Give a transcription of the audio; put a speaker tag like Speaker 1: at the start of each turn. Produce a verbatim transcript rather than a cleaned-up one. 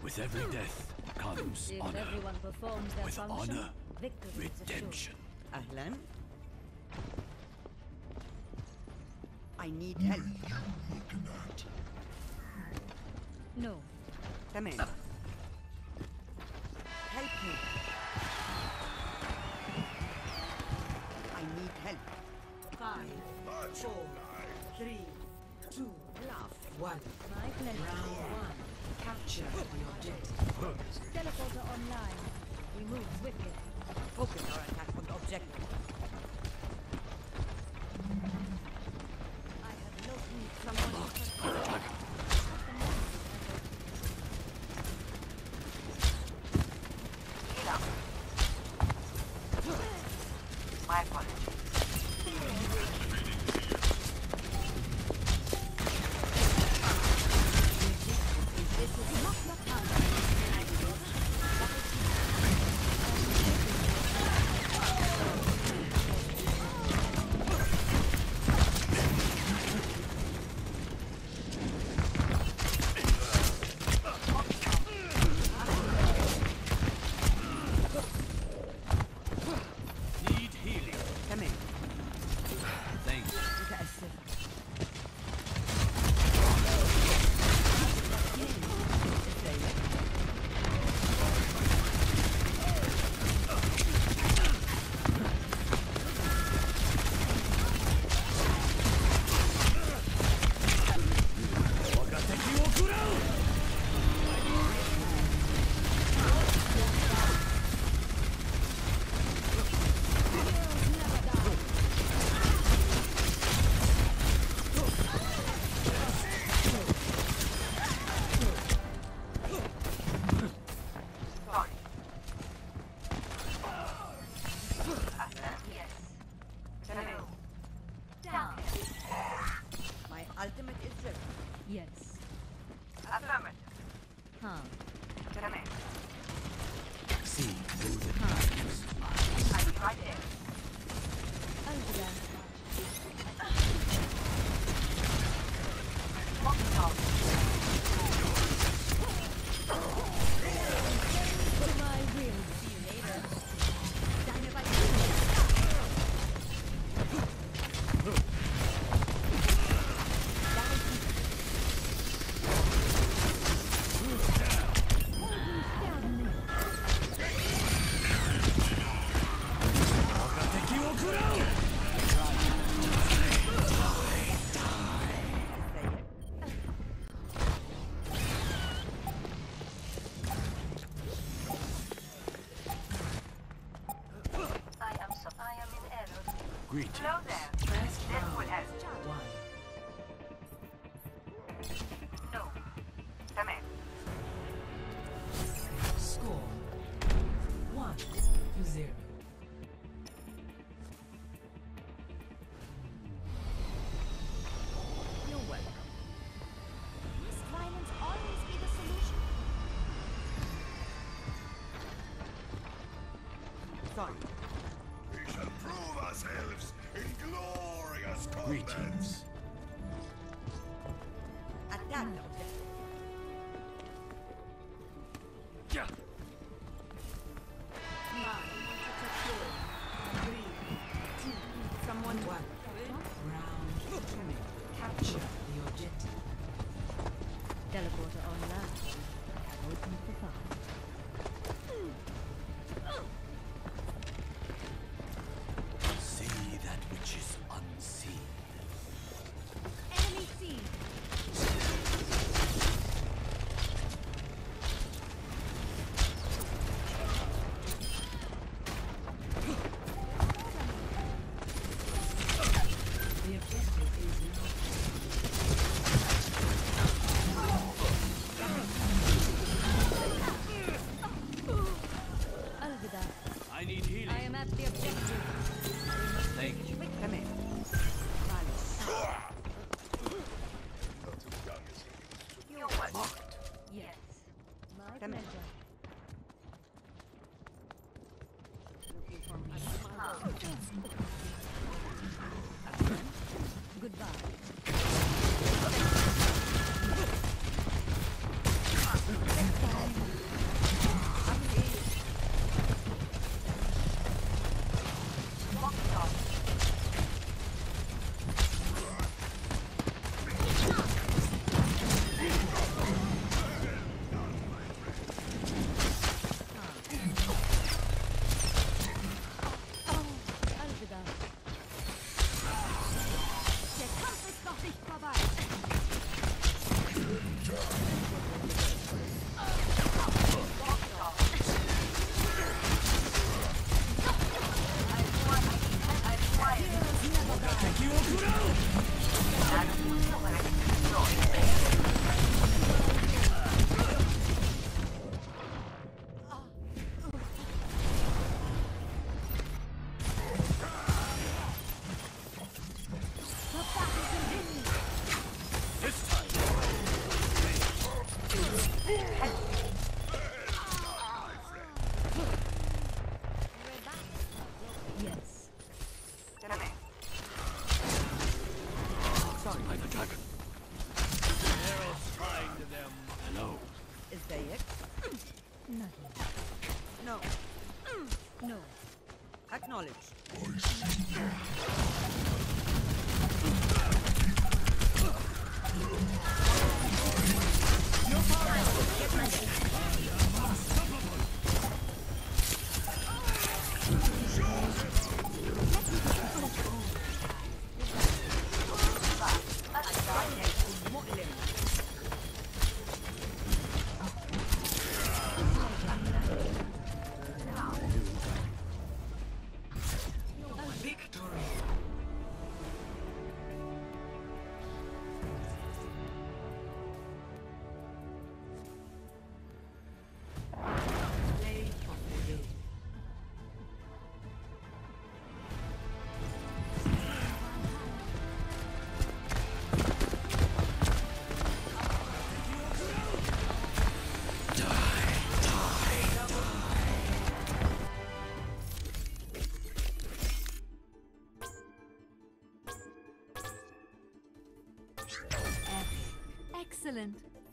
Speaker 1: With every death comes
Speaker 2: If
Speaker 1: honor.
Speaker 2: everyone performs their
Speaker 1: With
Speaker 2: function,
Speaker 1: honor,
Speaker 2: victory is assured.
Speaker 1: redemption.
Speaker 3: Ahlan? I need help.
Speaker 2: No.
Speaker 3: Come in. Help me. I need help.
Speaker 4: Five, four, three, two,
Speaker 3: Laugh.
Speaker 4: one.
Speaker 2: My pleasure.
Speaker 4: Round one. Capture the objective.
Speaker 2: Teleporter online. We move swiftly.
Speaker 3: Focus our attack on the objective.
Speaker 2: I have no need someone.
Speaker 3: My apologies.
Speaker 2: This is not the time.
Speaker 1: Need healing.
Speaker 3: Come in.
Speaker 1: Thanks.
Speaker 3: متأسف. My ultimate is ready.
Speaker 2: Yes.
Speaker 3: Affirmative.
Speaker 2: Huh.
Speaker 3: Come in.
Speaker 1: See through the darkness.
Speaker 3: I'll be right there.
Speaker 2: Angela. To my will. See you later. Dynamite.
Speaker 5: I am so I am in error.
Speaker 1: Greetings.
Speaker 4: First round. One.
Speaker 3: No. Come in.
Speaker 4: Score. One to zero.
Speaker 3: You're welcome.
Speaker 2: Must violence always be the solution?
Speaker 3: Sorry.
Speaker 6: We shall prove ourselves in glorious combat.
Speaker 1: Greetings.
Speaker 3: Attack the objective.
Speaker 1: Yeah.
Speaker 3: Someone
Speaker 4: One. Round two. Capture the objective.
Speaker 2: Teleporter online. Open for fire.
Speaker 1: See that which is unseen.
Speaker 2: Enemy seen.
Speaker 4: The objective is not.
Speaker 2: Alvida.
Speaker 1: I need healing.
Speaker 2: I am at the objective.
Speaker 1: Thank you.
Speaker 3: Come in. You're welcome.
Speaker 2: Yes. My
Speaker 3: Come in.
Speaker 2: pleasure.
Speaker 3: Looking for me.
Speaker 2: Goodbye.
Speaker 3: ازيك؟ No. No. Acknowledge. مؤلم.
Speaker 4: Victory. Play of the day.
Speaker 2: Excellent.